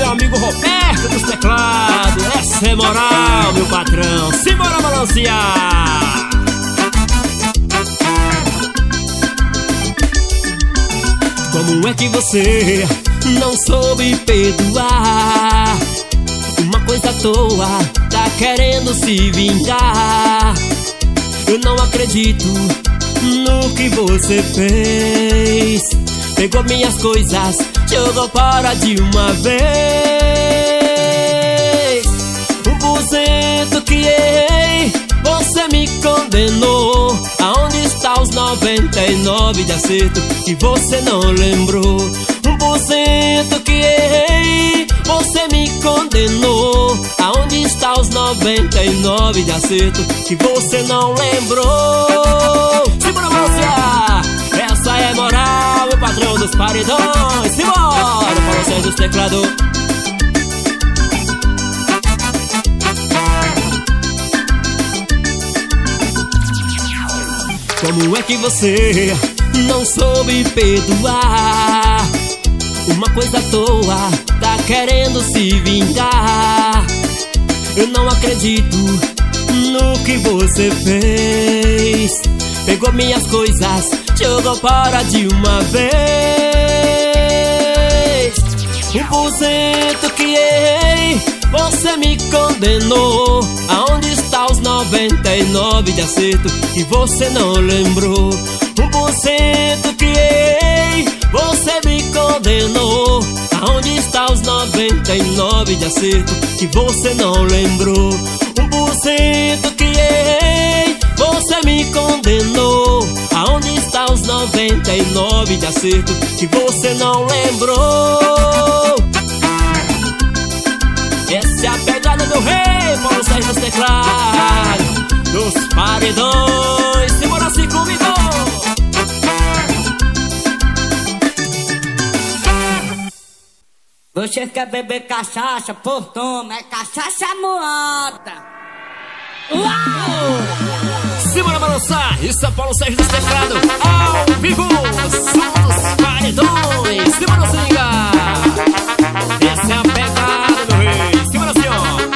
meu amigo Roberto dos teclados. Essa é moral, meu patrão. Simbora balancear. Como é que você não soube perdoar? Uma coisa à toa, tá querendo se vingar. Eu não acredito no que você fez. Pegou minhas coisas, jogou fora de uma vez. 1% que errei, você me condenou. Aonde está os 99 de acerto que você não lembrou? 1% que errei, você me condenou. Aonde está os 99 de acerto que você não lembrou? Simbora balancear, essa é moral, meu patrão dos paredões. Simbora, Paulo Sérgio dos teclados. Como é que você não soube perdoar? Uma coisa à toa, tá querendo se vingar. Eu não acredito no que você fez. Pegou minhas coisas, jogou fora de uma vez. 1% que errei, você me condenou. Aonde está os 99 de acerto que você não lembrou? 1% que errei, você me condenou. Aonde está os 99 de acerto que você não lembrou? 1% que errei, você me condenou. Aonde está os 99 de acerto que você não lembrou? Essa é a pegada do rei, Paulo Sérgio dos teclados, dos paredões. Simbora assim comigo. Você quer beber cachaça? Pô, toma, é cachaça moata. Uau! Simbora balançar, isso é Paulo Sérgio dos teclados, ao vivo, som dos paredões. Simbora se ligar. Essa é a pegada do rei. Simbora assim,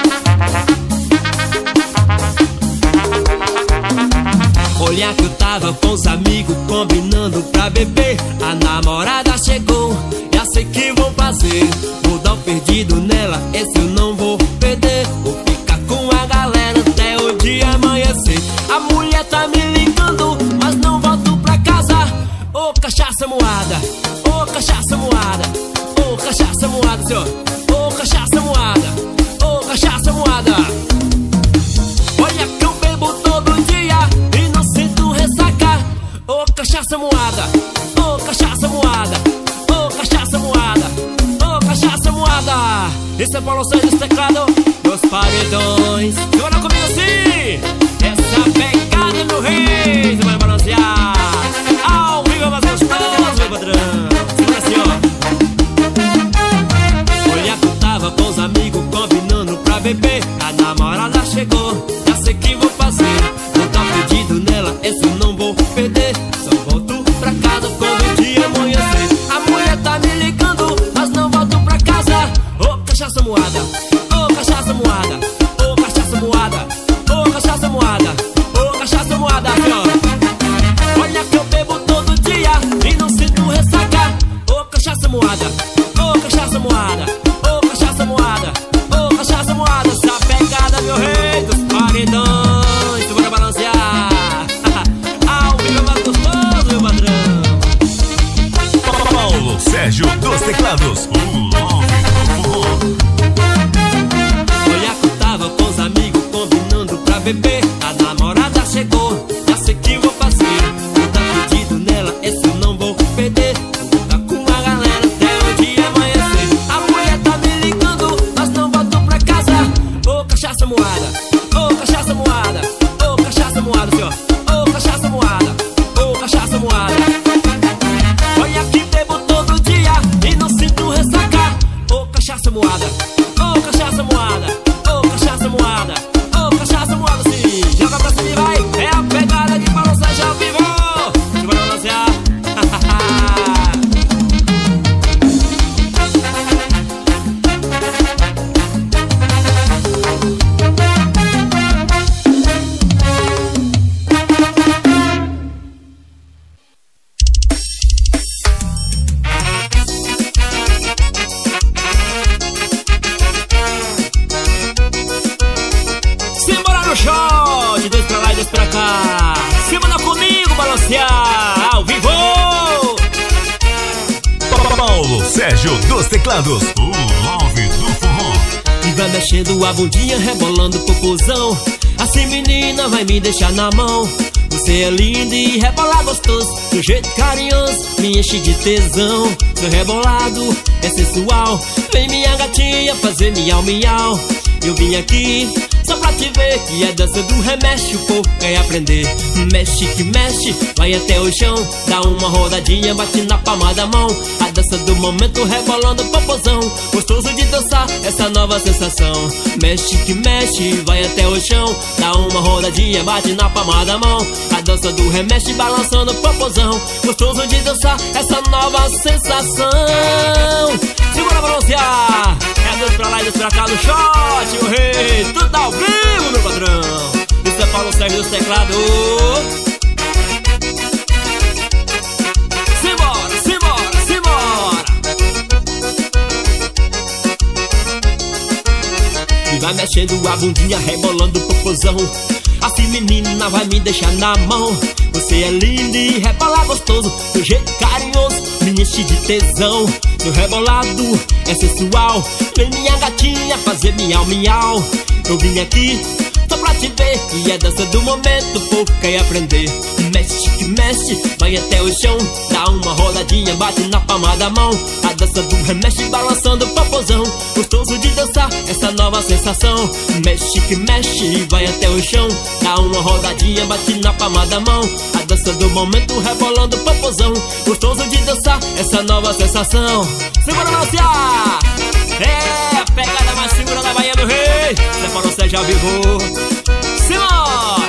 ó. Olha que eu tava com os amigos combinando pra beber. A namorada chegou, já sei que vou fazer. Vou dar um perdido nela, esse eu não vou perder. Vou ficar com a galera até o dia amanhecer. A mulher tá me ligando, mas não volto pra casa. Ô cachaça moada, ô cachaça moada, ô cachaça moada, senhor. Ô cachaça moada, ô cachaça moada. Olha que eu bebo todo dia e não sinto ressaca. Ô cachaça moada, ô cachaça moada, ô cachaça moada, ô cachaça moada. Esse é Paulo Sérgio dos teclados, dos paredões. Agora comigo assim. Essa é a pegada do rei. Você vai balancear ao vivo, mais gostoso, meu patrão. Segura assim, ó. Olha que eu tava com os amigos combinando pra beber. A namorada chegou, já sei que vou fazer. Vou dar pedido nela, esse eu não vou perder. Só volto pra casa quando o dia amanhecer. A mulher tá me ligando, mas não volto pra casa. Ô cachaça moada, ô cachaça moada, ô cachaça moada, ô cachaça moada, ô cachaça moada, senhora. Olha que eu bebo todo dia e não sinto ressaca. Ô cachaça moada, ô cachaça moada, ô cachaça moada, ô cachaça moada. Essa pegada, meu rei dos paredões. Bora balancear ao vivo, mais gostoso, meu patrão. Paulo Sérgio dos teclados. Olha que eu tava com os amigos combinando pra beber. A namorada chegou, já sei que vou fazer. Vou dar pedido nela, esse eu não vou perder. Vou ficar com a galera até o dia amanhecer. A mulher tá me ligando, mas não volto pra casa. Ô cachaça moada, ô cachaça moada, ô cachaça moada, senhor. Ô cachaça moada, ô cachaça moada. Olha que bebo todo dia e não sinto ressaca. Valência, ao vivo. Paulo Sérgio dos teclados, o Love do forró. E vai mexendo a bundinha, rebolando o popozão. Assim menina vai me deixar na mão. Você é linda e rebola gostoso, do jeito carinhoso, me enche de tesão. Seu rebolado é sensual, vem minha gatinha fazer miau miau. Eu vim aqui só pra te ver, que é dança do remexe, o povo quer aprender. Mexe que mexe, vai até o chão, dá uma rodadinha, bate na palma da mão. A dança do momento, rebolando o popozão, gostoso de dançar, essa nova sensação. Mexe que mexe, vai até o chão, dá uma rodadinha, bate na palma da mão. A dança do remexe, balançando o popozão, gostoso de dançar, essa nova sensação. Segura pra anunciar, é dois pra lá e dois pra cá no shot, meu rei, tudo ao vivo, meu padrão. Isso é Paulo Sérgio dos teclados. Simbora, simbora, simbora. E vai mexendo a bundinha, rebolando o popozão. Assim menina vai me deixar na mão. Você é linda e rebola gostoso, do jeito carinhoso, me enche de tesão. Seu rebolado é sensual, vem minha gatinha fazer miau miau. Eu vim aqui só pra te ver, e é dança do momento, o povo quer aprender. Mexe que mexe, vai até o chão, dá uma rodadinha, bate na palma da mão. A dança do remexe, balançando o popozão, gostoso de dançar, essa nova sensação. Mexe que mexe, vai até o chão, dá uma rodadinha, bate na palma da mão. A dança do momento, rebolando o popozão, gostoso de dançar, essa nova sensação. Segura no anunciar, é a pegada mais segura da Bahia, meu rei. Zé Paulo Sérgio ao vivo. Simbora!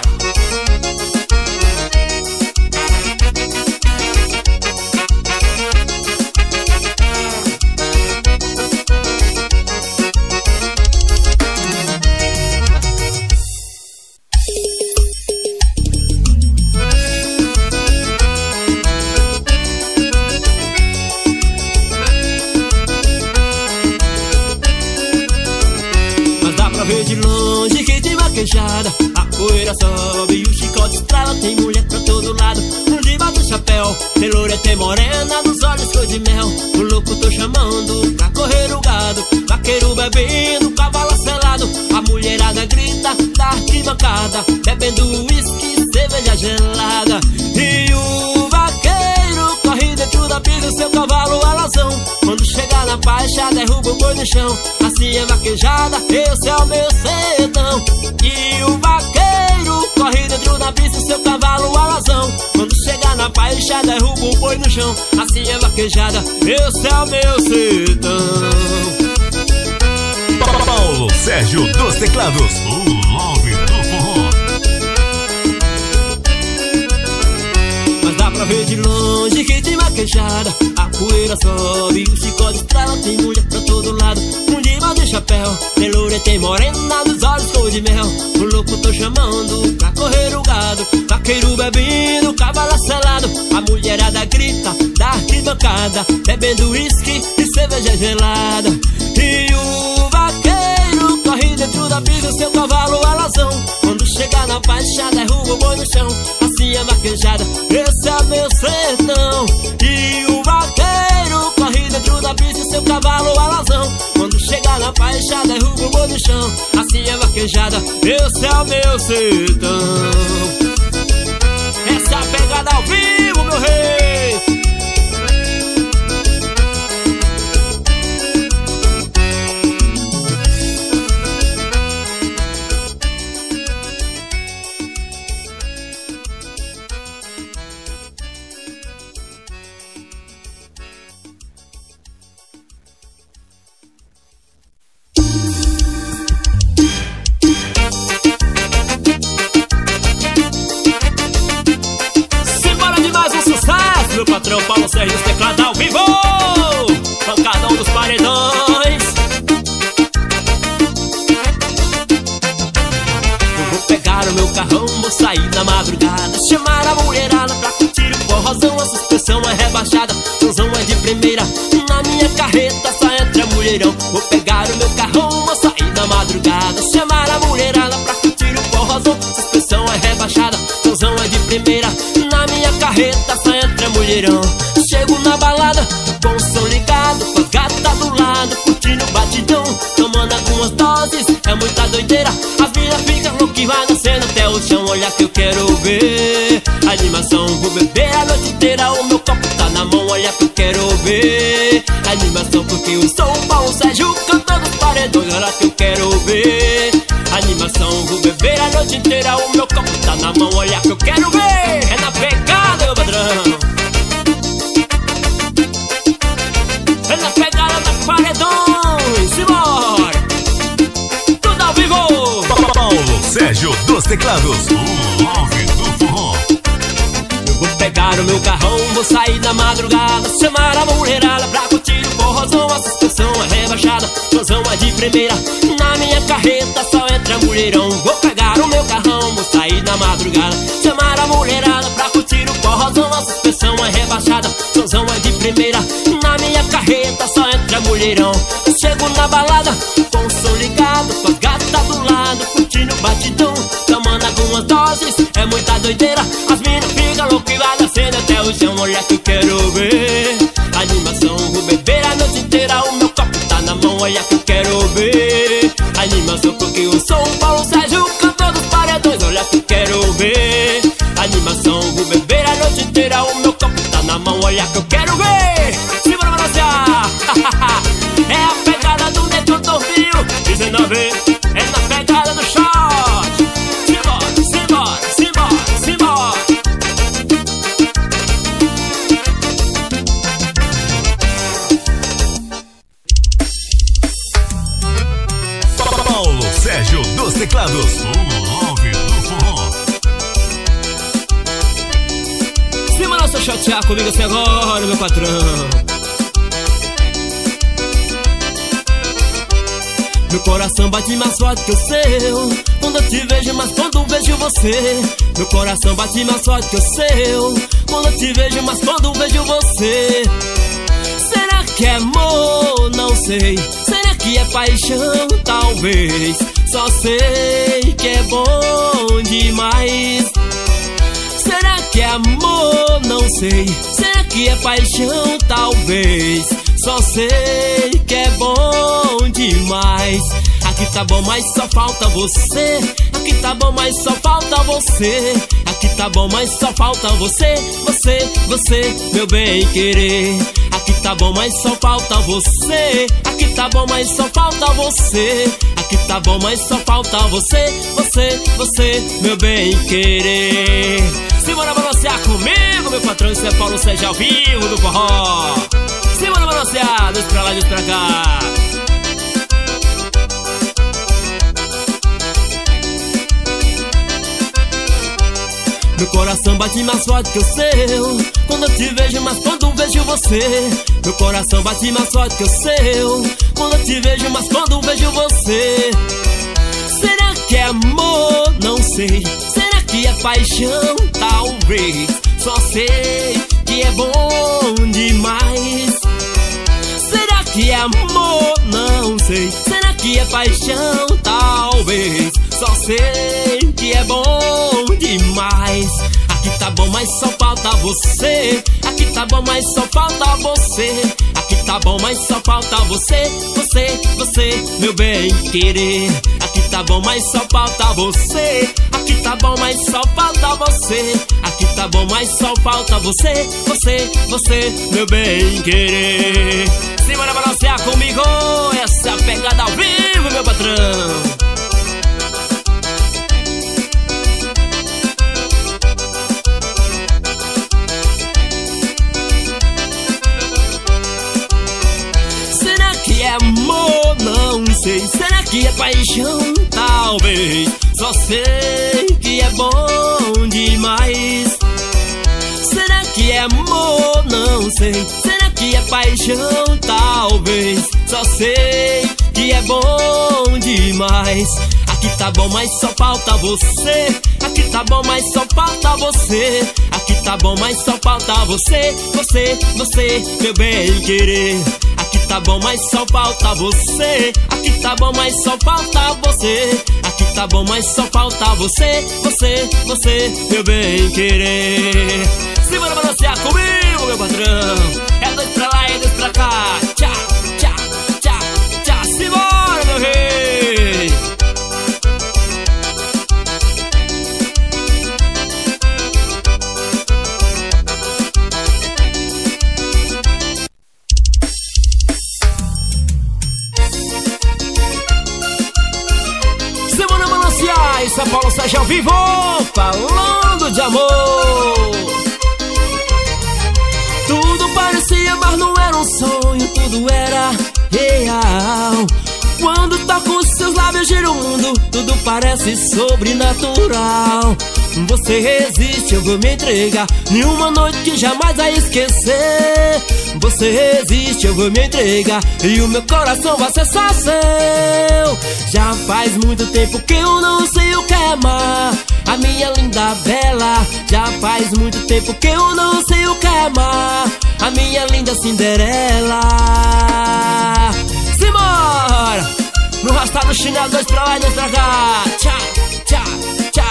De longe que tem vaquejada, a poeira sobe e o chicote estrala. Tem mulher pra todo lado, no diva do chapéu, tem loura, tem morena, nos olhos cor de mel. O louco tô chamando pra correr o gado, vaqueiro bebendo, cavalo selado. A mulherada grita da arquibancada, bebendo uísque, cerveja gelada. E o vaqueiro corre dentro da pista, seu cavalo alazão. Quando chega na faixa, derruba o boi no chão. Assim é vaquejada, esse é o meu sertão. E o vaqueiro corre dentro da pista, seu cavalo alazão. Quando chega na faixa, derruba o boi no chão. Assim é vaquejada, esse é o meu sertão. Paulo Sérgio dos teclados, o Love do forró. Mas dá pra ver de longe que tem vaquejada, a poeira sobe, o chicote estrala. Tem mulher pra todo lado, um diva de chapéu, tem loura e tem morena, nos olhos cor de mel. O louco tô chamando pra correr o gado, vaqueiro bebendo, cavalo selado. A mulherada grita da arquibancada, bebendo uísque e cerveja gelada. E o vaqueiro corre dentro da pista, seu cavalo alazão. Quando chega na faixa, derruba o boi no chão. Assim é vaquejada, esse é meu sertão. E o vaqueiro corre dentro da pista, seu cavalo alazão. Quando chega na faixa, derruba o boi no chão. Assim é vaquejada, esse é o meu sertão. Essa é a pegada ao vivo, meu rei. Meu patrão Paulo Sérgio dos teclados ao vivo, pancadão dos paredões. Eu vou pegar o meu carrão, vou sair na madrugada, chamar a mulherada pra curtir o forrozão. A suspensão é rebaixada, somzão é de primeira, na minha carreta só entra mulherão. Vou pegar o meu carrão, vou sair na madrugada, chamar a mulherada pra curtir o forrozão. Suspensão é rebaixada, somzão é de primeira, na minha carreta carreta só entra mulherão. Chego na balada com o som ligado, com as gatas do lado, curtindo o batidão, tomando algumas doses, é muita doideira. As minas ficam loucas e vai nascendo até o chão. Olha que eu quero ver animação, vou beber a noite inteira, o meu copo tá na mão. Olha que eu quero ver animação, porque eu sou o Paulo Sérgio, cantor dos paredões. Olha que eu quero ver animação, vou beber a noite inteira, o meu copo tá na mão. Olha que eu quero ver, é na pegada, meu padrão. É na pegada das paredões, simbora! Tudo ao vivo! Paulo Sérgio dos teclados, o Love do forró. Eu vou pegar o meu carrão, vou sair na madrugada, chamar a mulherada pra curtir o forrozão. A suspensão é rebaixada, transão é de primeira, na minha carreta só entra mulherão. Vou pegar o meu carrão, vou sair na madrugada, chamar a mulherada pra curtir o forrozão. A suspensão é rebaixada, transão é de primeira, na minha carreta só entra mulherão. Eu chego na balada com o som ligado, com as gatas do lado, curtindo o batidão, tomando algumas doses, é muita doideira. As minas ficam loucas e vai nascendo até o chão. Olha que eu quero ver animação, vou beber a noite inteira, o meu copo tá na mão. Olha que eu quero ver animação, porque eu sou o Paulo Sérgio, cantor dos paredões. Olha que eu quero ver animação, vou beber a noite inteira, o meu copo tá na mão. Olha que eu quero ver, simbora balancear. É a pegada do Neto 2019, é na pegada do shot. Simbora, simbora, simbora, simbora. Paulo Sérgio dos teclados, o Love do forró. Simbora, só chatear comigo assim agora, meu patrão. Meu coração bate mais forte que o seu quando eu te vejo, mas quando vejo você. Meu coração bate mais forte que o seu quando eu te vejo, mas quando vejo você. Será que é amor? Não sei. Será que é paixão? Talvez. Só sei que é bom demais. Será que é amor? Não sei. Será que é paixão? Talvez. Só sei que é bom demais. Aqui tá bom, mas só falta você. Aqui tá bom, mas só falta você. Aqui tá bom, mas só falta você. Você, você, meu bem querer. Aqui tá bom, mas só falta você. Aqui tá bom, mas só falta você. Aqui tá bom, mas só falta você. Você, você, meu bem querer. Simbora balancear comigo, meu patrão. Isso é Paulo Sérgio ao vivo do forró. Simbora balancear, dois pra lá e dois pra cá. Meu coração bate mais forte que o seu quando eu te vejo, mas quando vejo você. Meu coração bate mais forte que o seu quando eu te vejo, mas quando vejo você. Será que é amor? Não sei. Será que é paixão? Talvez. Só sei que é bom demais. Será que é amor? Não sei. Será que é paixão? Talvez. Só sei que é bom demais. Aqui tá bom, mas só falta você. Aqui tá bom, mas só falta você. Aqui tá bom, mas só falta você. Você, você, meu bem querer. Aqui tá bom, mas só falta você. Aqui tá bom, mas só falta você. Aqui tá bom, mas só falta você. Você, você, meu bem querer. Simbora balancear comigo. Essa é a pegada ao vivo, meu patrão. Amor, não sei. Será que é paixão? Talvez. Só sei que é bom demais. Será que é amor? Não sei. Será que é paixão? Talvez. Só sei que é bom demais. Aqui tá bom, mas só falta você. Aqui tá bom, mas só falta você. Aqui tá bom, mas só falta você. Você, você, meu bem querer. Aqui tá bom, mas só falta você. Aqui tá bom, mas só falta você. Aqui tá bom, mas só falta você. Você, você, meu bem querer. Se bora balancear comigo, meu patrão. É dois pra lá e dois pra cá. Tchá, tchá, tchá, tchá. Se bora, meu rei. Se bora balancear. E São Paulo Sérgio ao vivo, falando de amor. Tudo parecia, mas não era um sonho, tudo era real. Quando toco os seus lábios, gira o mundo, tudo parece sobrenatural. Você resiste, eu vou me entregar, nenhuma noite que jamais vai esquecer. Você resiste, eu vou me entregar, e o meu coração vai ser só seu. Já faz muito tempo que eu não sei o que é amar, a minha linda bela. Já faz muito tempo que eu não sei o que é amar, a minha linda Cinderela. Simbora! No rastado chinelo, dois pra lá e dois pra cá. Tchá, tchá, tchá.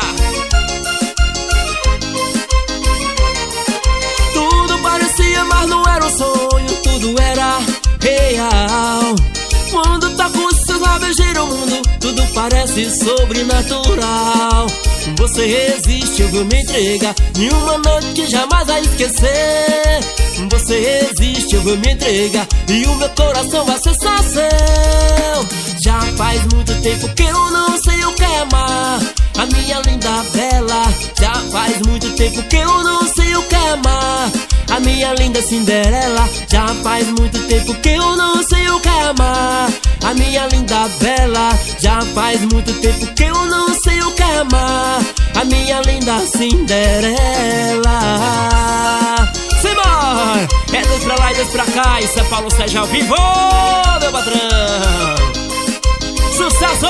Tudo parecia, mas não era um sonho, tudo era real. Quando toco os seus lábios, gira o mundo, tudo parece sobrenatural. Você resiste, eu vou me entregar, nenhuma noite que jamais vai esquecer. Você resiste, eu vou me entregar, e o meu coração vai ser só seu. Já faz muito tempo que eu não sei o que é amar, a minha linda bela. Já faz muito tempo que eu não sei o que é amar, a minha linda Cinderela. Já faz muito tempo que eu não sei o que é amar, a minha linda bela. Já faz muito tempo que eu não sei o que é amar, a minha linda Cinderela. Simbora! É dois pra lá e dois pra cá, e São Paulo Sérgio ao vivo, meu patrão. Sucesso!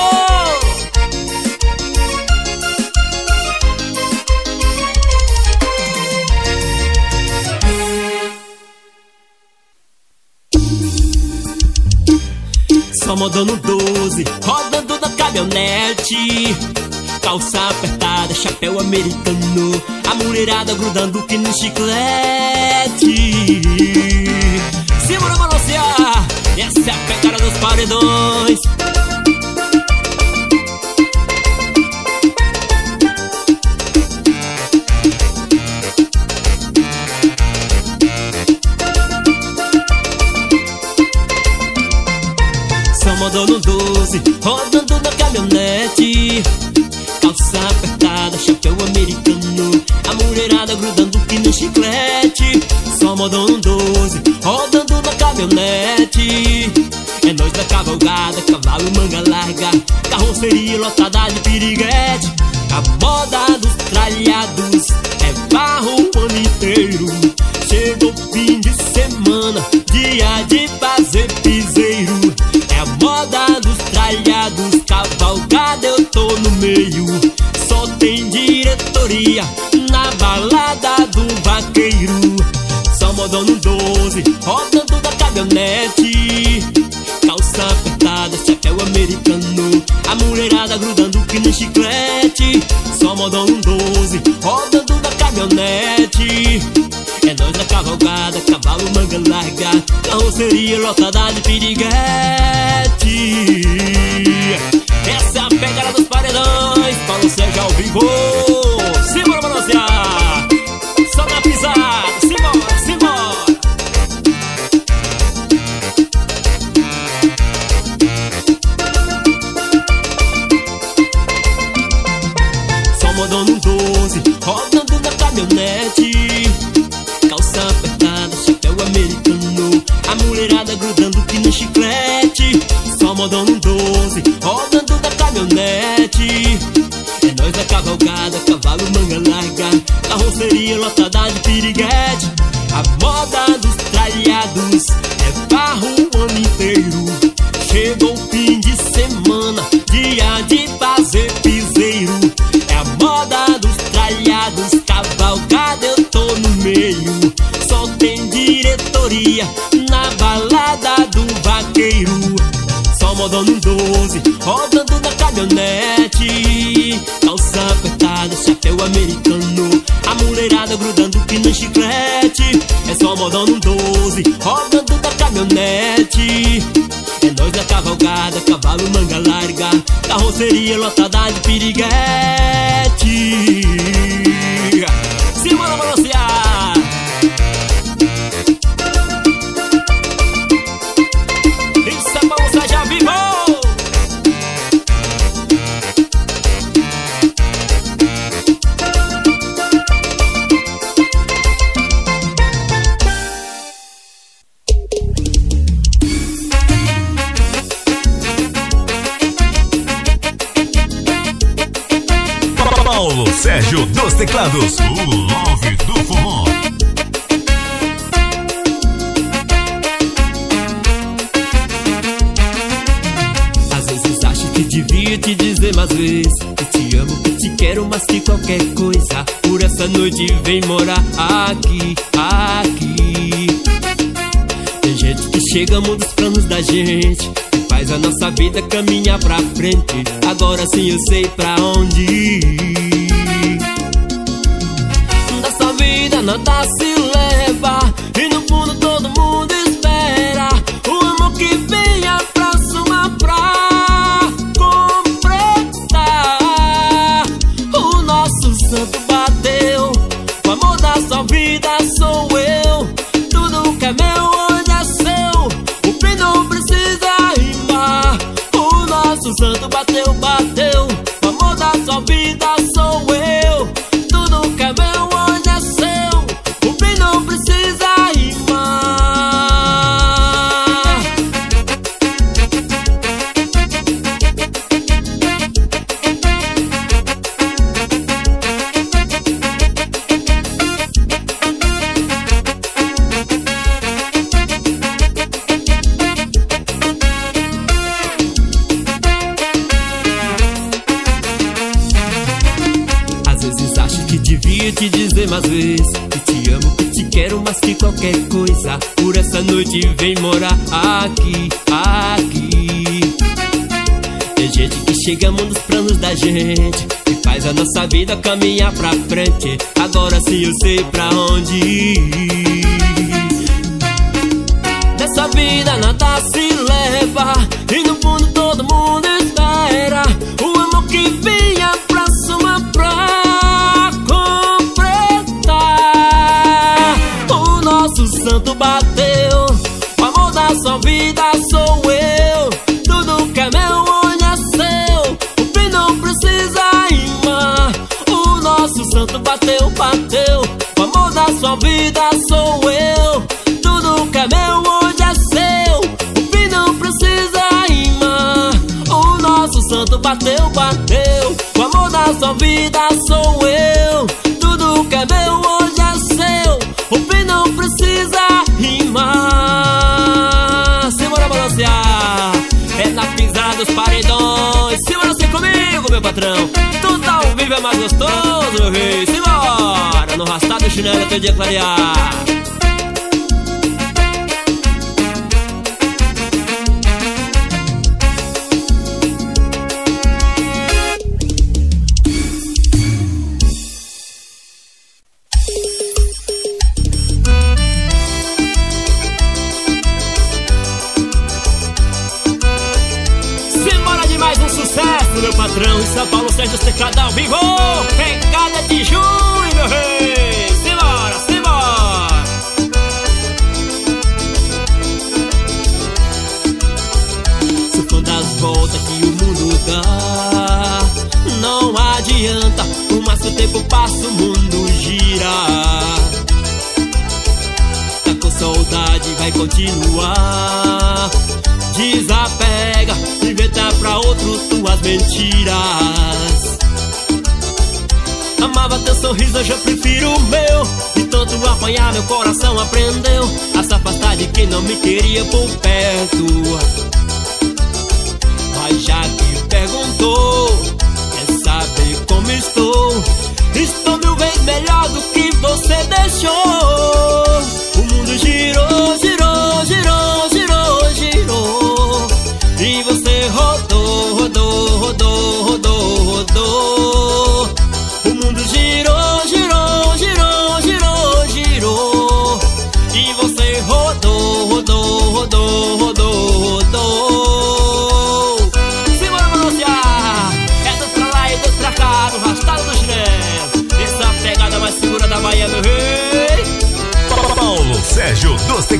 Só modando 12, rodando na caminhonete. Calça apertada, chapéu americano, a mulherada grudando que no chiclete. Simbora balancear, essa é a pegada dos paredões. Só modando 12, rodando na caminhonete. Calça apertada, chapéu americano, a mulherada grudando que no chiclete. Só modão 12, rodando na caminhonete. É nós da cavalgada, cavalo manga larga, carroceria lotada de piriguete. A moda dos tralhados é barro o ano inteiro. Chegou o fim de semana, dia de fazer piseiro. É a moda dos tralhados, cavalgada eu tô no meio. Só tem diretoria na balada do vaqueiro. Só modão no 12, rodando da caminhonete. Calça apertada, chapéu americano, a mulherada grudando que no chiclete. Só modão no 12, rodando da caminhonete. É nós na cavalgada, cavalo manga larga, carroceria lotada de piriguete. Essa é a pegada dos paredões, Paulo Sérgio ao vivo. Simbora balancear, só na pisada, simbora, simbora. Só modão no 12, rodando na caminhonete. Calça apertada, chapéu americano, a mulherada grudando que no chiclete. Só modão no 12, rodando da caminhonete. É nós da cavalgada, cavalo manga larga, carroceria lotada de piriguete. A moda dos tralhados é barro o ano inteiro. Chegou o fim de semana, dia de fazer piseiro. É a moda dos tralhados, cavalgada eu tô no meio. Só tem diretoria na balada do vaqueiro. só modão no 12, rodando na caminhonete. Calça apertada, chapéu americano, a mulherada grudando que nem chiclete. É só modão no 12, rodando na caminhonete. É nós na cavalgada, cavalo manga larga, carroceria lotada de piriguete. Simbora balancear. Isso é balançar já vivo. Paulo Sérgio dos teclados, o Love do Forró. Às vezes acho que devia te dizer mais vezes que te amo, que te quero mais que qualquer coisa. Por essa noite vem morar aqui, aqui. Tem gente que chega, muda os planos da gente, faz a nossa vida caminhar pra frente. Agora sim eu sei pra onde ir. Dessa vida nada se leva, e no fundo todo mundo espera o amor que venha pra somar, pra completar. O nosso santo bateu, o amor da sua vida sou eu. Tudo que é meu hoje é seu, o fim não precisa rimar. O nosso santo bateu, bateu, o amor da sua vida sou eu. Tudo que é meu hoje é seu, o fim não precisa rimar. Devia te dizer mais vezes que te amo, que te quero mais que qualquer coisa. Por essa noite vem morar aqui, aqui. Tem gente que chega, muda os planos da gente, e faz a nossa vida caminhar pra frente. Agora sim eu sei pra onde ir. Dessa vida nada se leva, e no fundo todo mundo espera o amor que venha pra somar, pra nosso santo bateu, o amor da sua vida sou eu. Tudo que é meu hoje é seu, o fim não precisa rimar. O nosso santo bateu, bateu, o amor da sua vida sou eu. Tudo que é meu hoje é seu, o fim não precisa rimar. O nosso santo bateu, bateu, o amor da sua vida sou eu. Tudo que é meu hoje é seu, o fim não precisa rimar. Simbora balancear, é na pisada dos paredões. Simbora ser comigo, meu patrão, tudo ao vivo é mais gostoso, meu rei. Simbora, no rastado chinelo até o dia clarear. Meu patrão, em São Paulo, Sérgio Teclado ao vivo. Pegada de junho, meu rei. Simbora, simbora. Sou fã das voltas que o mundo dá. Não adianta, por mais que o tempo passa, o mundo gira. Tá com saudade, vai continuar. Desapega, inventa pra outro tuas mentiras. Amava teu sorriso, hoje eu prefiro o meu. De tanto apanhar, meu coração aprendeu a se afastar de quem não me queria por perto. Mas já que perguntou, quer saber como estou? Estou 1000 vezes melhor do que você deixou. O mundo girou, girou, girou, girou, girou, e você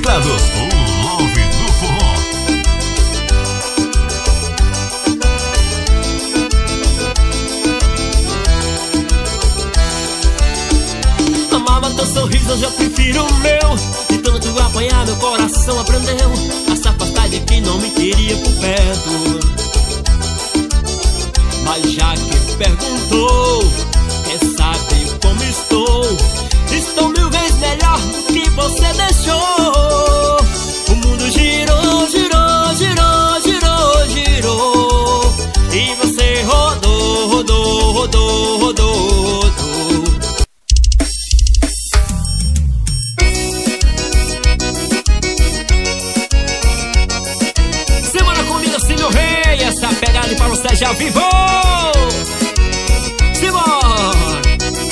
teclados, o Love do Forró. Amava teu sorriso, hoje eu prefiro o meu. De tanto apanhar, meu coração aprendeu a se afastar de quem não me queria por perto. Mas já que perguntou, quer saber como estou? Estou 1000 vezes melhor do que você deixou. O mundo girou, girou, girou, girou, girou, e você rodou, rodou, rodou, rodou, rodou. Semana comigo assim, meu rei, essa pegada de Paulo Sérgio ao vivo. Simbora!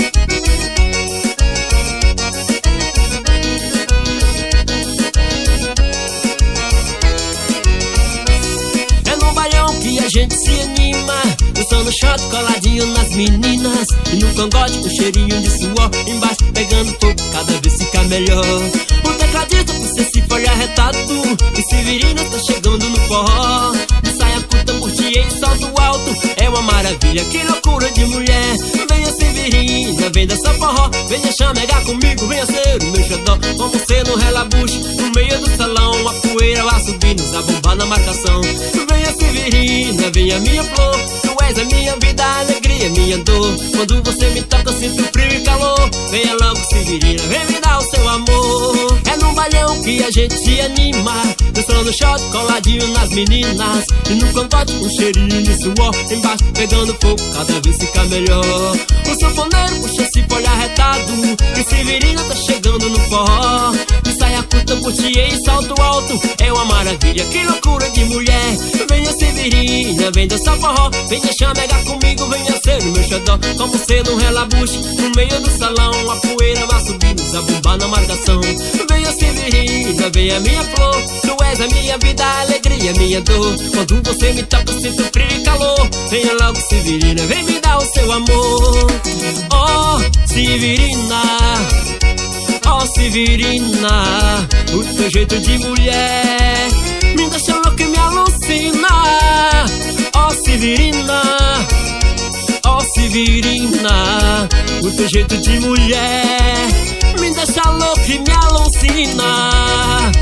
A gente se anima, dançando shot coladinho nas meninas, e no cangote com cheirinho de suor embaixo, pegando fogo, cada vez fica melhor. O tecladista com seu cifre arretado, e Severina tá chegando no forró. De saia curta, curtia e salto alto, é uma maravilha, que loucura de mulher. Venha Severina, vem dançar forró, venha chamegar comigo, venha ser o meu xodó. Com você no relabucho, no meio do salão, a poeira vai subindo, a bomba na marcação. Venha Severina, venha minha flor, tu és a minha vida, a alegria, minha dor. Quando você me toca, sinto frio e calor. Venha logo Severina, vem me dar o seu amor. É no bailão que a gente se anima, dançando shot coladinho nas meninas, e no cangote um cheirinho de suor embaixo, pegando fogo, cada vez fica melhor. O sanfoneiro puxa esse folha arretado, e Severina tá chegando no forró. De saia curta, curtia e salto alto, é uma maravilha, que loucura de mulher. Venha Severina, vem dançar forró, venha chamegar comigo, venha ser o meu xodó. Com você no relabucho, no meio do salão, a poeira vai subindo, a bomba na marcação. Venha Severina, venha minha flor, tu és a minha vida, a alegria, minha dor. Quando você me toca, sinto frio e calor. Venha logo Severina, vem me dar o seu amor. Oh, Severina, oh Severina, o teu jeito de mulher me deixa louco e me alucina. Oh Severina, oh Severina, o teu jeito de mulher me deixa louco e me alucina.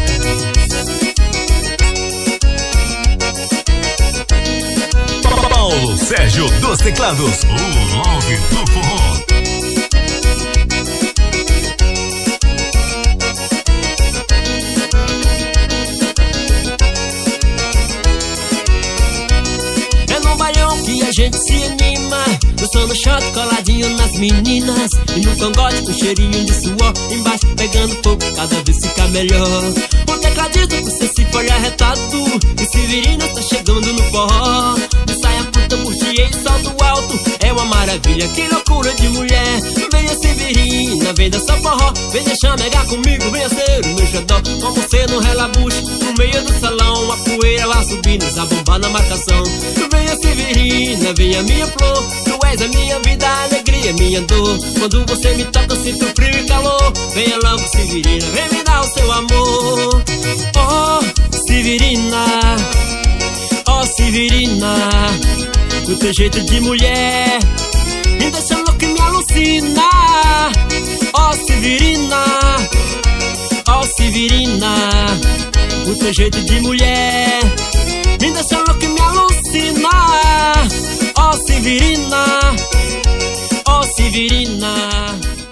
Paulo Sérgio dos teclados, o Love do Forró. Que a gente se anima, dançando shot coladinho nas meninas, e no cangote com cheirinho de suor embaixo, pegando fogo, cada vez fica melhor. O tecladista com seu cifre arretado, e Severina tá chegando no forró. De saia curta, curtia e salto alto, é uma maravilha, que loucura de mulher. Venha Severina, vem dançar forró, venha chamegar comigo, venha ser o meu xodó. Com você no relabucho, no meio do salão, a poeira vai subindo, a bomba na marcação. Venha Severina, venha minha flor, tu és a minha vida, a alegria, minha dor. Quando você me toca, sinto frio e calor. Venha logo Severina, vem me dar o seu amor. Oh Severina, oh Severina, o teu jeito de mulher me deixa louco e me alucina. Oh Severina, oh Severina, o teu jeito de mulher me deixa louco e me alucina. Oh Severina, oh Severina.